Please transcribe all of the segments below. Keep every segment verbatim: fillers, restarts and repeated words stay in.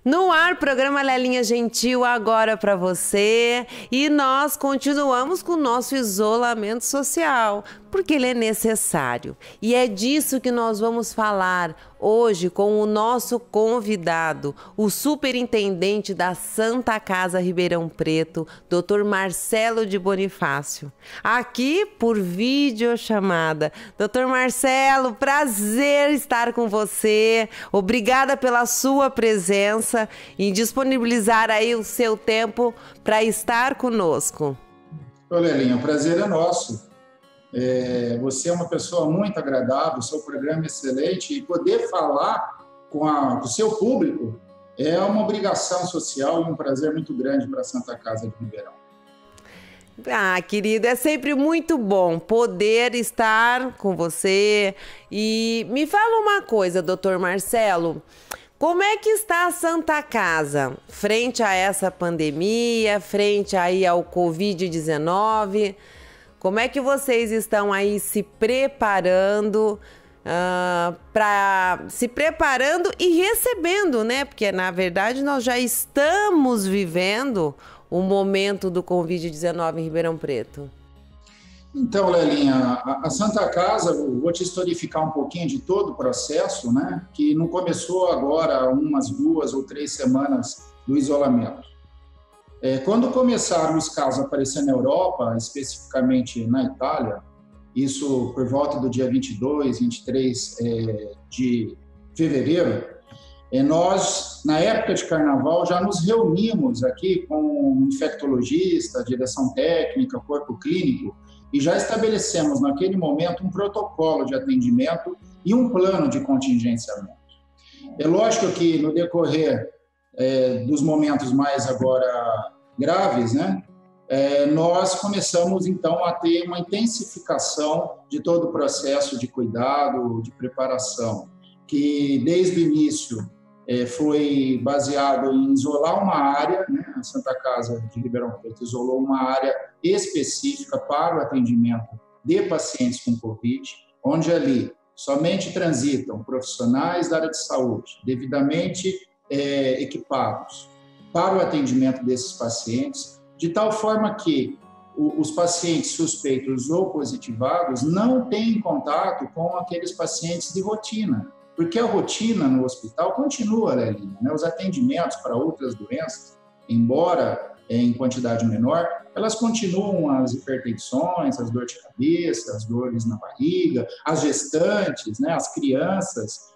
No ar, programa Lelinha Gentil agora para você, e nós continuamos com o nosso isolamento social, porque ele é necessário. E é disso que nós vamos falar hoje com o nosso convidado, o superintendente da Santa Casa Ribeirão Preto, doutor Marcelo de Bonifácio, aqui por videochamada. doutor Marcelo, prazer estar com você, obrigada pela sua presença e disponibilizar aí o seu tempo para estar conosco. Ô Lelinha, o prazer é nosso. É, você é uma pessoa muito agradável, o seu programa é excelente e poder falar com, a, com o seu público é uma obrigação social e um prazer muito grande para a Santa Casa de Ribeirão. Ah, querido, é sempre muito bom poder estar com você. E me fala uma coisa, doutor Marcelo, como é que está a Santa Casa frente a essa pandemia, frente aí ao covid dezenove? Como é que vocês estão aí se preparando, uh, para se preparando e recebendo, né? Porque, na verdade, nós já estamos vivendo o momento do covid dezenove em Ribeirão Preto. Então, Lelinha, a Santa Casa, vou te historificar um pouquinho de todo o processo, né? Que não começou agora umas duas ou três semanas do isolamento. É, quando começaram os casos a aparecer na Europa, especificamente na Itália, isso por volta do dia vinte e dois, vinte e três é, de fevereiro, é, nós, na época de carnaval, já nos reunimos aqui com um infectologista, direção técnica, corpo clínico, e já estabelecemos naquele momento um protocolo de atendimento e um plano de contingenciamento. É lógico que no decorrer É, dos momentos mais agora graves, né, é, nós começamos então a ter uma intensificação de todo o processo de cuidado, de preparação, que desde o início é, foi baseado em isolar uma área, né, a Santa Casa de Ribeirão Preto isolou uma área específica para o atendimento de pacientes com Covid, onde ali somente transitam profissionais da área de saúde, devidamente É, equipados para o atendimento desses pacientes, de tal forma que o, os pacientes suspeitos ou positivados não têm contato com aqueles pacientes de rotina, porque a rotina no hospital continua, Lelinha, né? Os atendimentos para outras doenças, embora em quantidade menor, elas continuam, as hipertensões, as dores de cabeça, as dores na barriga, as gestantes, né? As crianças.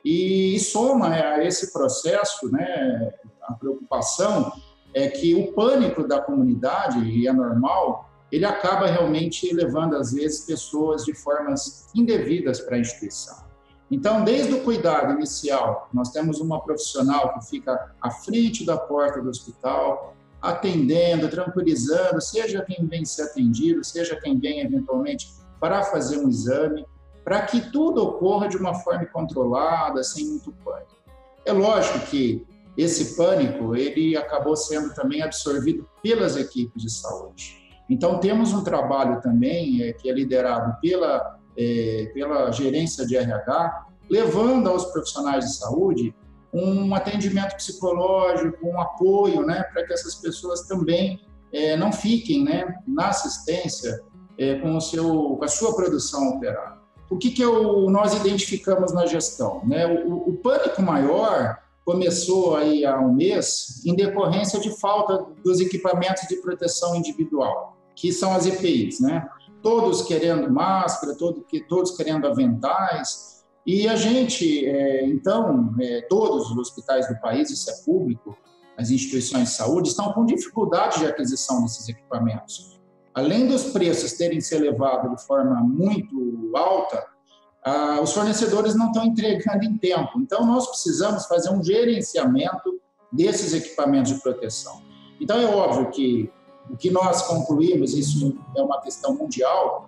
E soma a esse processo, né, a preocupação é que o pânico da comunidade, e é normal, ele acaba realmente levando, às vezes, pessoas de formas indevidas para a instituição. Então, desde o cuidado inicial, nós temos uma profissional que fica à frente da porta do hospital, atendendo, tranquilizando, seja quem vem ser atendido, seja quem vem, eventualmente, para fazer um exame, para que tudo ocorra de uma forma controlada, sem muito pânico. É lógico que esse pânico ele acabou sendo também absorvido pelas equipes de saúde. Então, temos um trabalho também é, que é liderado pela, é, pela gerência de R H, levando aos profissionais de saúde um atendimento psicológico, um apoio, né, para que essas pessoas também é, não fiquem, né, na assistência é, com, o seu, com a sua produção alterada. O que, que eu, nós identificamos na gestão? Né? O, o pânico maior começou aí há um mês em decorrência de falta dos equipamentos de proteção individual, que são as E P Is, né? Todos querendo máscara, todo, todos querendo aventais, e a gente, é, então, é, todos os hospitais do país, isso é público, as instituições de saúde, estão com dificuldade de aquisição desses equipamentos. Além dos preços terem se elevado de forma muito alta, ah, os fornecedores não estão entregando em tempo. Então, nós precisamos fazer um gerenciamento desses equipamentos de proteção. Então, é óbvio que o que nós concluímos, isso é uma questão mundial,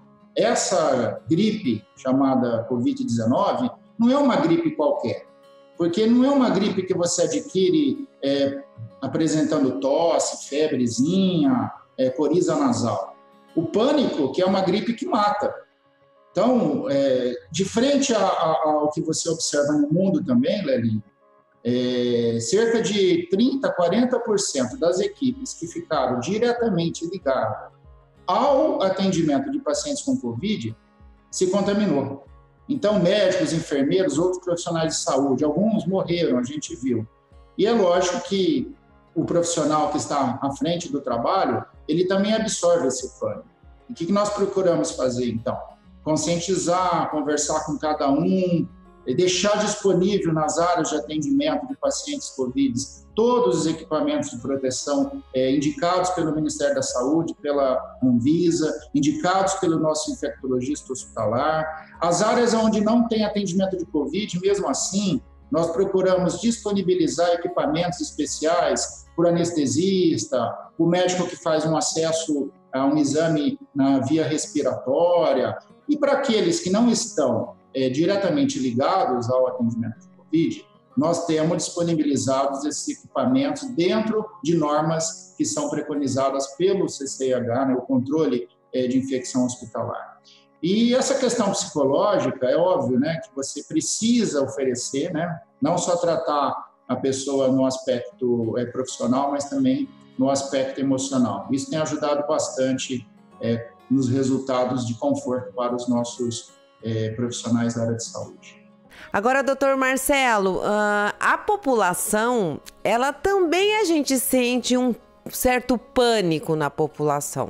essa gripe chamada covid dezenove não é uma gripe qualquer, porque não é uma gripe que você adquire é, apresentando tosse, febrezinha, é, coriza nasal. O pânico, que é uma gripe que mata. Então, é, de frente a, a, ao que você observa no mundo também, Lelinha, É, cerca de trinta, quarenta por cento das equipes que ficaram diretamente ligadas ao atendimento de pacientes com Covid se contaminou. Então, médicos, enfermeiros, outros profissionais de saúde, alguns morreram, a gente viu. E é lógico que o profissional que está à frente do trabalho, ele também absorve esse pânico. E o que nós procuramos fazer, então? Conscientizar, conversar com cada um, deixar disponível nas áreas de atendimento de pacientes Covid todos os equipamentos de proteção é, indicados pelo Ministério da Saúde, pela Anvisa, indicados pelo nosso infectologista hospitalar. As áreas onde não tem atendimento de Covid, mesmo assim, nós procuramos disponibilizar equipamentos especiais por anestesista, o médico que faz um acesso a um exame na via respiratória. E para aqueles que não estão é, diretamente ligados ao atendimento de Covid, nós temos disponibilizados esses equipamentos dentro de normas que são preconizadas pelo C C H, né, o controle é, de infecção hospitalar. E essa questão psicológica, é óbvio, né, que você precisa oferecer, né, não só tratar a pessoa no aspecto é, profissional, mas também no aspecto emocional. Isso tem ajudado bastante é, nos resultados de conforto para os nossos é, profissionais da área de saúde. Agora, doutor Marcelo, uh, a população, ela também a gente sente um certo pânico na população.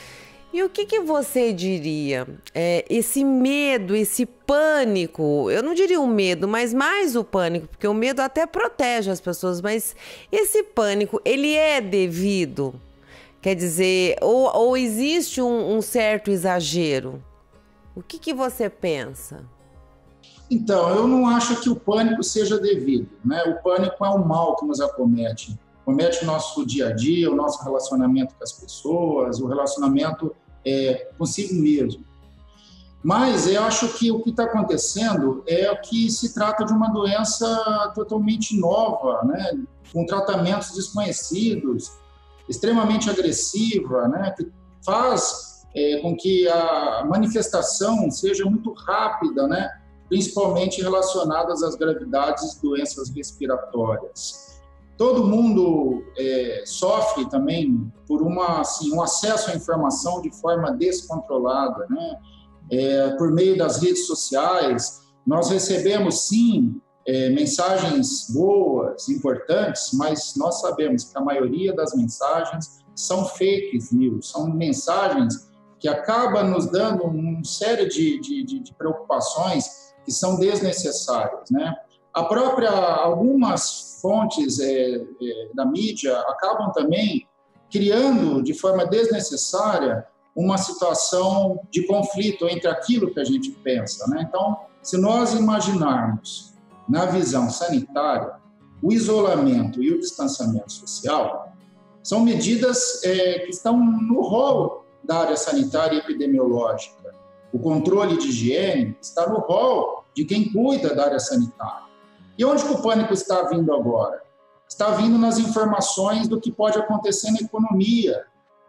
E o que, que você diria? É, esse medo, esse pânico, eu não diria o medo, mas mais o pânico, porque o medo até protege as pessoas, mas esse pânico, ele é devido? Quer dizer, ou, ou existe um, um certo exagero? O que, que você pensa? Então, eu não acho que o pânico seja devido, né? O pânico é um mal que nos acomete. Acomete o nosso dia a dia, o nosso relacionamento com as pessoas, o relacionamento é, consigo mesmo. Mas eu acho que o que está acontecendo é que se trata de uma doença totalmente nova, né? Com tratamentos desconhecidos, extremamente agressiva, né? Que faz é, com que a manifestação seja muito rápida, né? Principalmente relacionadas às gravidades de doenças respiratórias. Todo mundo é, sofre também por uma, assim, um acesso à informação de forma descontrolada, né? É, por meio das redes sociais, nós recebemos, sim, é, mensagens boas, importantes, mas nós sabemos que a maioria das mensagens são fake news, são mensagens que acabam nos dando uma série de, de, de, de preocupações que são desnecessárias, né? A própria, algumas fontes é, é, da mídia acabam também criando de forma desnecessária uma situação de conflito entre aquilo que a gente pensa, né? Então, se nós imaginarmos na visão sanitária, o isolamento e o distanciamento social são medidas é, que estão no rol da área sanitária e epidemiológica. O controle de higiene está no rol de quem cuida da área sanitária. E onde que o pânico está vindo agora? Está vindo nas informações do que pode acontecer na economia.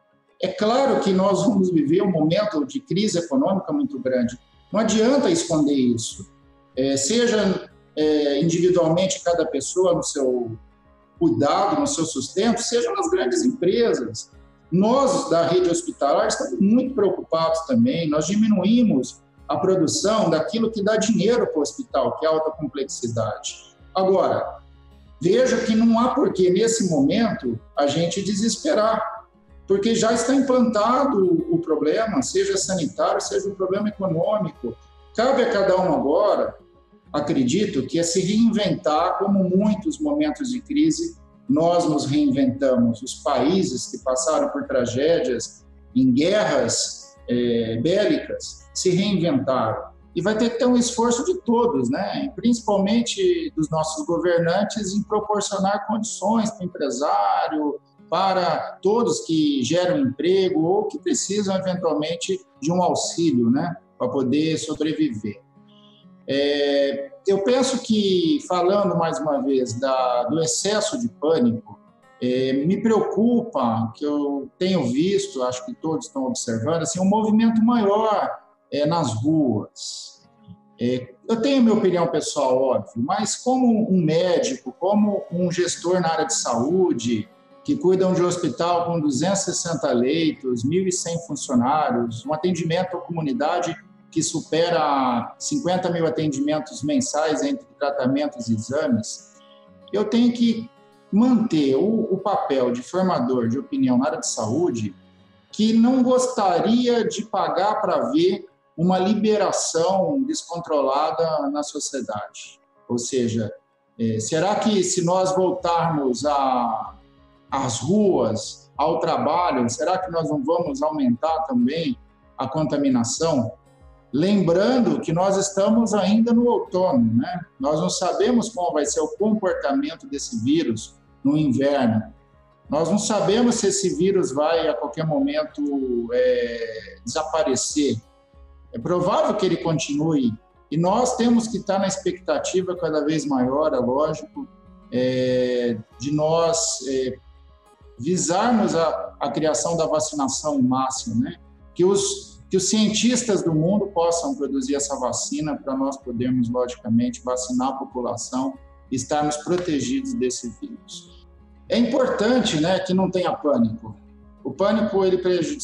É claro que nós vamos viver um momento de crise econômica muito grande. Não adianta esconder isso. É, seja é, individualmente cada pessoa no seu cuidado, no seu sustento, seja nas grandes empresas. Nós, da rede hospitalar, estamos muito preocupados também. Nós diminuímos a produção daquilo que dá dinheiro para o hospital, que é a alta complexidade. Agora, veja que não há porquê, nesse momento, a gente desesperar, porque já está implantado o problema, seja sanitário, seja um problema econômico. Cabe a cada um agora, acredito, que é se reinventar, como muitos momentos de crise nós nos reinventamos. Os países que passaram por tragédias em guerras é, bélicas se reinventaram. E vai ter que ter um esforço de todos, né? Principalmente dos nossos governantes, em proporcionar condições para o empresário, para todos que geram emprego ou que precisam, eventualmente, de um auxílio, né? Para poder sobreviver. É, eu penso que, falando mais uma vez da, do excesso de pânico, é, me preocupa, que eu tenho visto, acho que todos estão observando, assim, um movimento maior é, nas ruas. É, Eu tenho minha opinião pessoal, óbvio, mas como um médico, como um gestor na área de saúde, que cuidam de um hospital com duzentos e sessenta leitos, mil e cem funcionários, um atendimento à comunidade que supera cinquenta mil atendimentos mensais entre tratamentos e exames, eu tenho que manter o, o papel de formador de opinião na área de saúde, que não gostaria de pagar para ver uma liberação descontrolada na sociedade. Ou seja, é, será que se nós voltarmos a às ruas, ao trabalho, será que nós não vamos aumentar também a contaminação? Lembrando que nós estamos ainda no outono, né? Nós não sabemos qual vai ser o comportamento desse vírus no inverno. Nós não sabemos se esse vírus vai, a qualquer momento, é, desaparecer. É provável que ele continue. E nós temos que estar na expectativa cada vez maior, é lógico, é, de nós... É, visarmos a, a criação da vacinação em massa, né? Que os, que os cientistas do mundo possam produzir essa vacina para nós podermos, logicamente, vacinar a população e estarmos protegidos desse vírus. É importante, né, que não tenha pânico. O pânico ele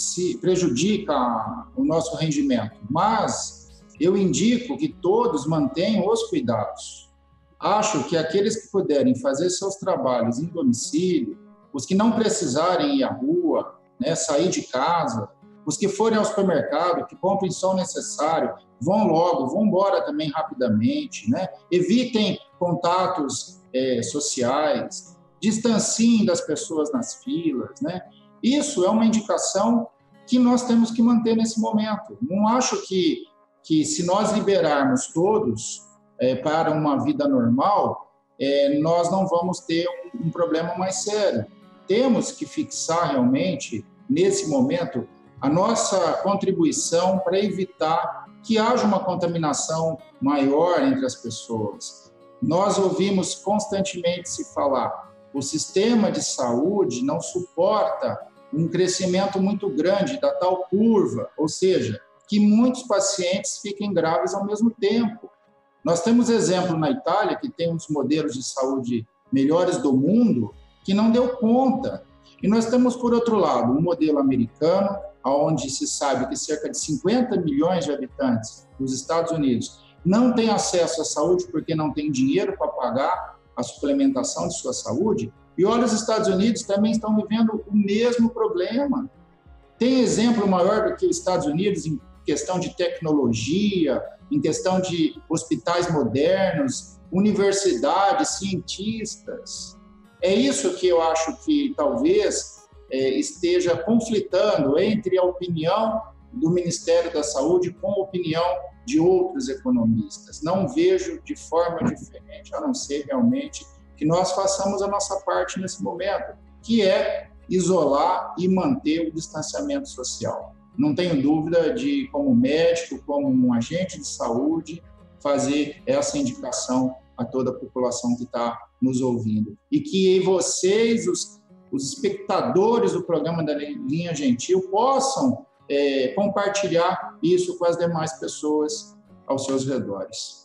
prejudica o nosso rendimento, mas eu indico que todos mantenham os cuidados. Acho que aqueles que puderem fazer seus trabalhos em domicílio, os que não precisarem ir à rua, né, sair de casa, os que forem ao supermercado, que comprem só o necessário, vão logo, vão embora também rapidamente, né? Evitem contatos é, sociais, distanciem das pessoas nas filas, né? Isso é uma indicação que nós temos que manter nesse momento. Não acho que, que se nós liberarmos todos é, para uma vida normal, é, nós não vamos ter um, um problema mais sério. Temos que fixar realmente, nesse momento, a nossa contribuição para evitar que haja uma contaminação maior entre as pessoas. Nós ouvimos constantemente se falar, o sistema de saúde não suporta um crescimento muito grande da tal curva, ou seja, que muitos pacientes fiquem graves ao mesmo tempo. Nós temos exemplo na Itália, que tem um dos modelos de saúde melhores do mundo, que não deu conta. E nós temos, por outro lado, um modelo americano, onde se sabe que cerca de cinquenta milhões de habitantes dos Estados Unidos não têm acesso à saúde porque não têm dinheiro para pagar a suplementação de sua saúde. E olha, os Estados Unidos também estão vivendo o mesmo problema. Tem exemplo maior do que os Estados Unidos em questão de tecnologia, em questão de hospitais modernos, universidades, cientistas. É isso que eu acho que talvez é, esteja conflitando entre a opinião do Ministério da Saúde com a opinião de outros economistas. Não vejo de forma diferente, a não ser realmente que nós façamos a nossa parte nesse momento, que é isolar e manter o distanciamento social. Não tenho dúvida de, como médico, como um agente de saúde, fazer essa indicação a toda a população que está nos ouvindo. E que vocês, os, os espectadores do programa da Linha Gentil, possam é, compartilhar isso com as demais pessoas aos seus redores.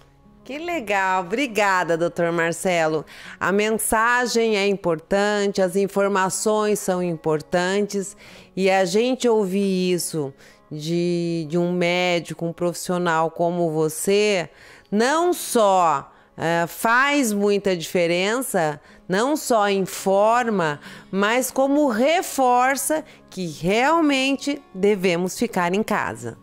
Que legal, obrigada, doutor Marcelo. A mensagem é importante, as informações são importantes e a gente ouvir isso de, de um médico, um profissional como você, não só uh, faz muita diferença, não só informa, mas como reforça que realmente devemos ficar em casa.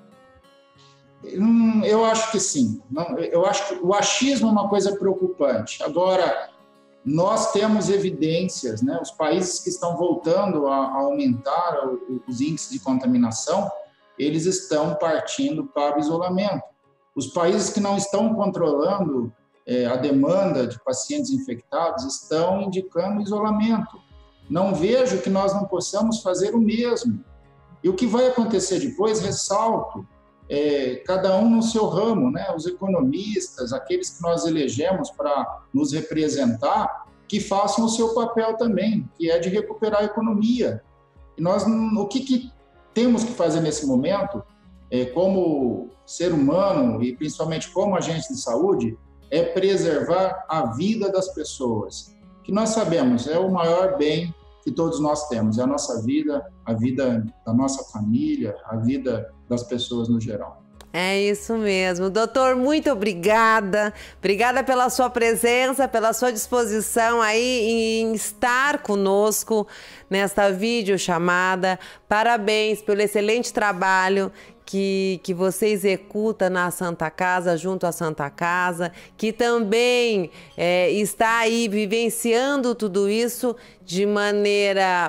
Eu acho que sim. Eu acho que o achismo é uma coisa preocupante. Agora, nós temos evidências, né? Os países que estão voltando a aumentar os índices de contaminação, eles estão partindo para o isolamento. Os países que não estão controlando é, a demanda de pacientes infectados estão indicando isolamento. Não vejo que nós não possamos fazer o mesmo. E o que vai acontecer depois, ressalto, É, cada um no seu ramo, né? Os economistas, aqueles que nós elegemos para nos representar, que façam o seu papel também, que é de recuperar a economia. E nós, o que, que temos que fazer nesse momento é, como ser humano e principalmente como agente de saúde, é preservar a vida das pessoas, que nós sabemos é o maior bem que todos nós temos, é a nossa vida, a vida da nossa família, a vida das pessoas no geral. É isso mesmo. Doutor, muito obrigada. Obrigada pela sua presença, pela sua disposição aí em estar conosco nesta videochamada. Parabéns pelo excelente trabalho que, que você executa na Santa Casa, junto à Santa Casa, que também é, está aí vivenciando tudo isso de maneira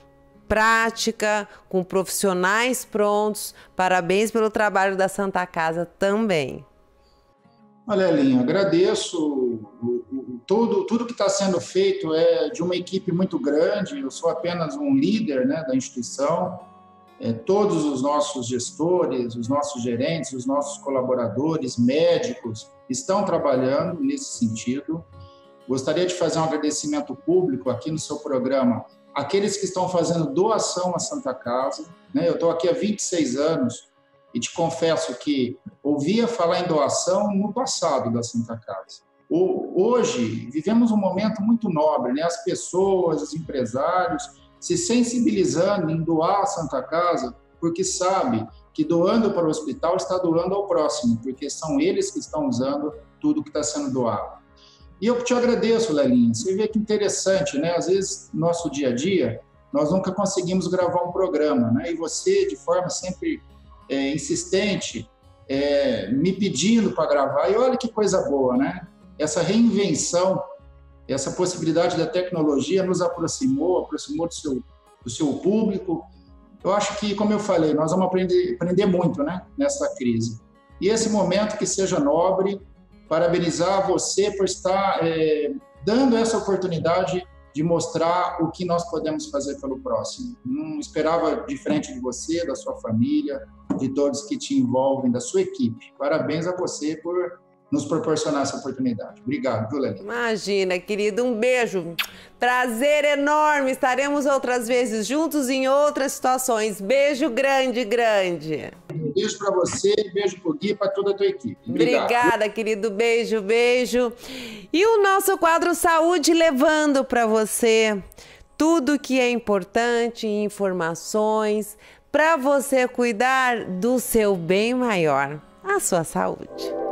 prática, com profissionais prontos. Parabéns pelo trabalho da Santa Casa também. Olha, Elinha, agradeço. Tudo, tudo que está sendo feito é de uma equipe muito grande. Eu sou apenas um líder, né, da instituição. É, todos os nossos gestores, os nossos gerentes, os nossos colaboradores, médicos, estão trabalhando nesse sentido. Gostaria de fazer um agradecimento público aqui no seu programa aqueles que estão fazendo doação à Santa Casa, né? Eu estou aqui há vinte e seis anos e te confesso que ouvia falar em doação no passado da Santa Casa. Hoje, vivemos um momento muito nobre, né? As pessoas, os empresários se sensibilizando em doar à Santa Casa, porque sabe que doando para o hospital está doando ao próximo, porque são eles que estão usando tudo que está sendo doado. E eu te agradeço, Lelinha. Você vê que interessante, né? Às vezes, no nosso dia a dia, nós nunca conseguimos gravar um programa, né? E você, de forma sempre é, insistente, é, me pedindo para gravar. E olha que coisa boa, né? Essa reinvenção, essa possibilidade da tecnologia nos aproximou, aproximou do seu, do seu público. Eu acho que, como eu falei, nós vamos aprender, aprender muito, né? Nessa crise. E esse momento que seja nobre. Parabenizar você por estar é, dando essa oportunidade de mostrar o que nós podemos fazer pelo próximo. Não esperava diferente de você, da sua família, de todos que te envolvem, da sua equipe. Parabéns a você por nos proporcionar essa oportunidade. Obrigado, viu, Lelinha? Imagina, querido, um beijo. Prazer enorme. Estaremos outras vezes juntos em outras situações. Beijo grande, grande. Um beijo para você, beijo pro Gui e para toda a tua equipe. Obrigado. Obrigada, querido. Beijo, beijo. E o nosso quadro Saúde levando para você tudo que é importante, informações para você cuidar do seu bem maior, a sua saúde.